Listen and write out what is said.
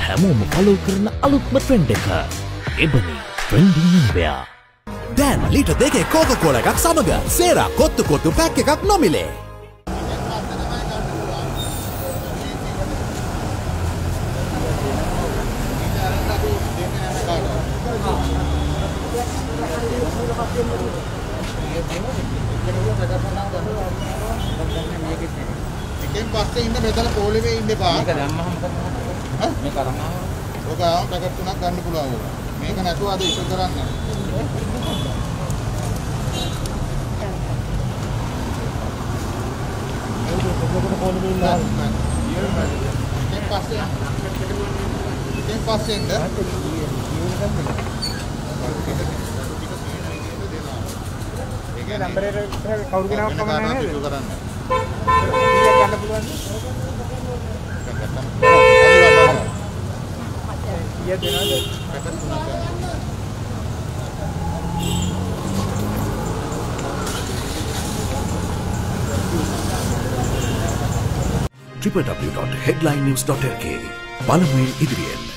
හැමෝම ෆලෝ කරන අලුත්ම ට්‍රෙන්ඩ් එක. එබනි ට්‍රෙන්ඩින් ඉන්දියා. දැන් ලීටර් 2 කෝකා-කෝලා එකක් සමග සේරා කොත්තු පැක් එකක් නොමිලේ. එකෙන් පස්සේ ඉන්න මෙතන පොළවේ ඉන්න එපා. මේක දැම්මම මොකද? මේක අරන් ආවා. ඔක ආවම පැකට් තුනක් ගන්න පුළුවන් ඕක. මේක නැතුව අද ඉෂු කරන්න. එකෙන් පස්සේ ඉන්න. ඒක නම්බරේ කවුරු කෙනාවක් කමන්නේ නැහැ. ඉෂු කරන්න. ගන්න පුළුවන්. ඊය දෙනවද? www.headlinenews.lk බලමුවේ ඉදිරියෙන්